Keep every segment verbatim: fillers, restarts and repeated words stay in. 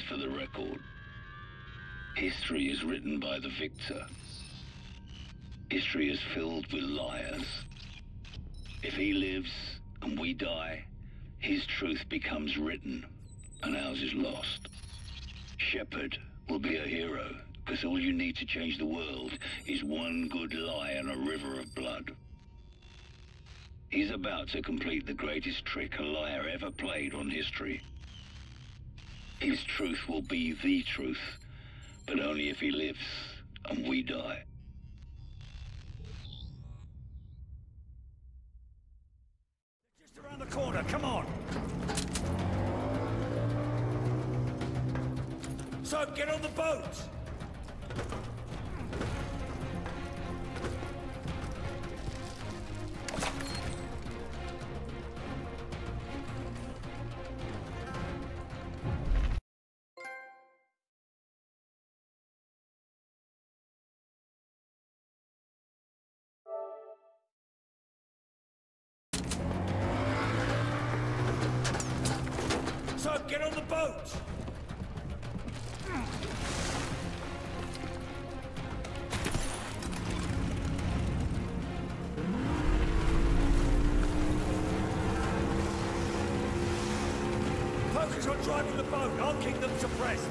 for the record. History is written by the victor. History is filled with liars. If he lives and we die, his truth becomes written and ours is lost. Shepard will be a hero, because all you need to change the world is one good lie and a river of blood. He's about to complete the greatest trick a liar ever played on history. His truth will be the truth, but only if he lives and we die. Just around the corner, come on! So, get on the boat! So, get on the boat! Focus on driving the boat. I'll keep them suppressed.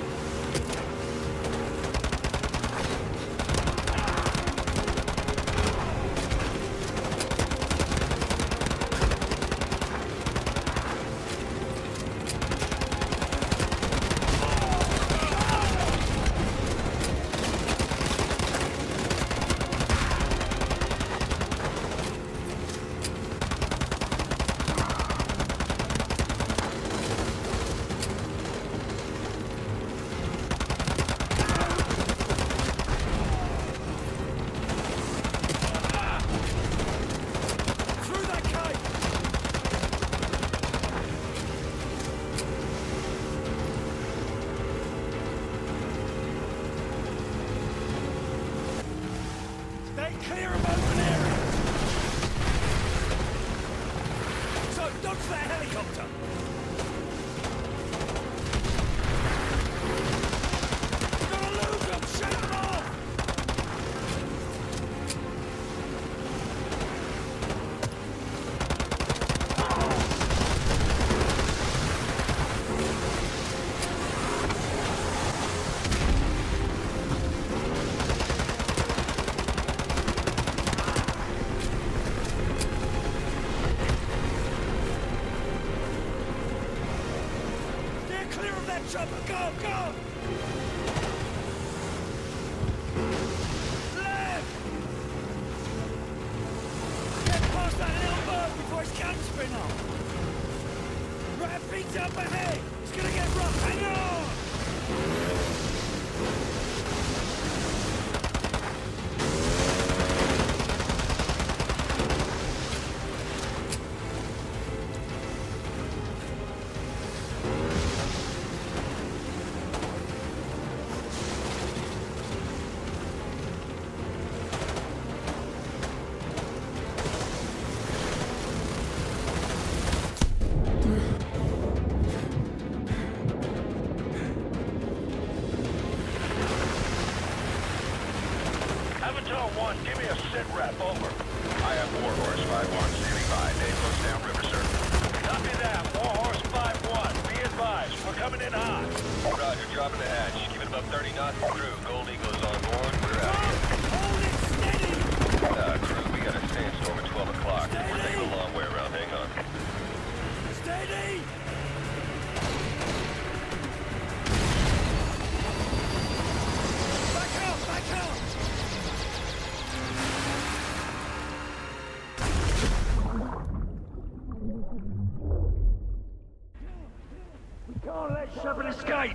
Shepard, escape!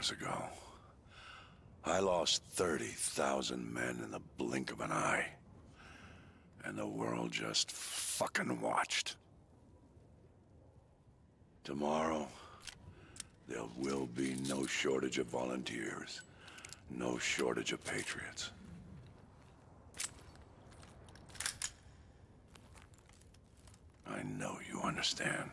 years ago, I lost thirty thousand men in the blink of an eye. And the world just fucking watched. Tomorrow, there will be no shortage of volunteers, no shortage of patriots. I know you understand.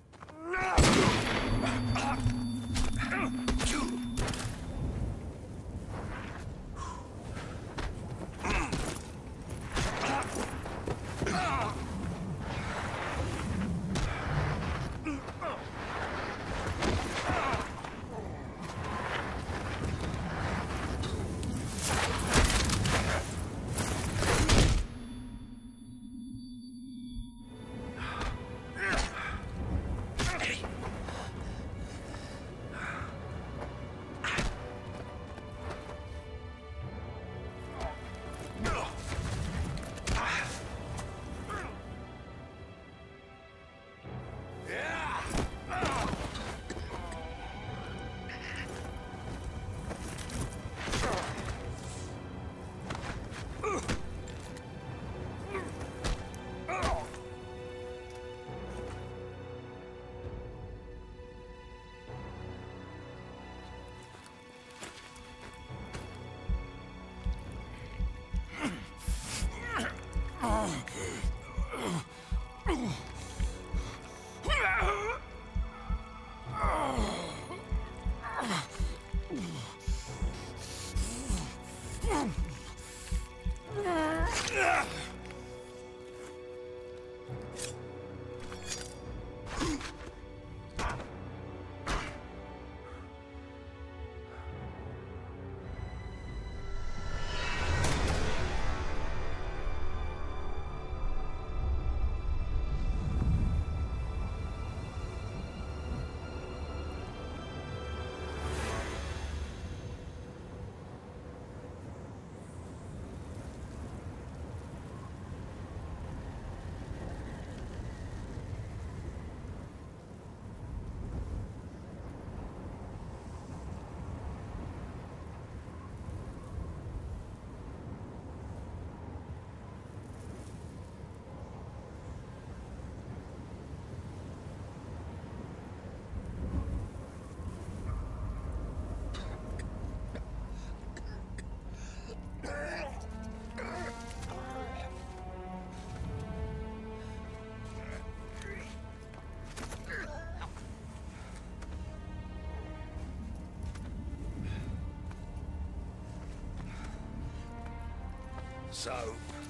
So...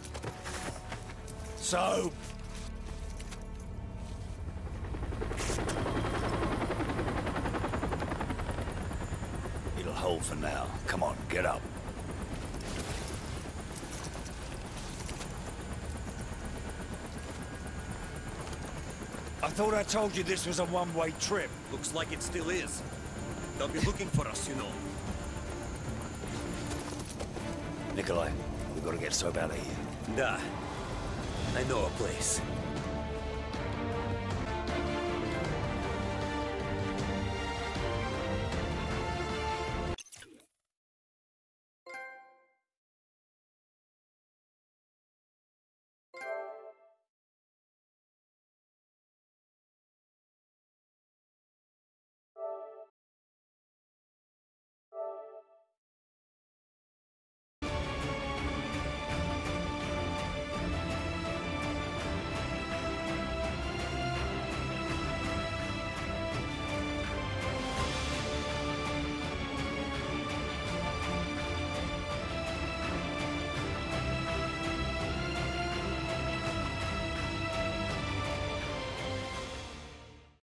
So... It'll hold for now. Come on, get up. I thought I told you this was a one-way trip. Looks like it still is. They'll be looking for us, you know. Nikolai, we've got to get Soap out of here. Nah. I know a place.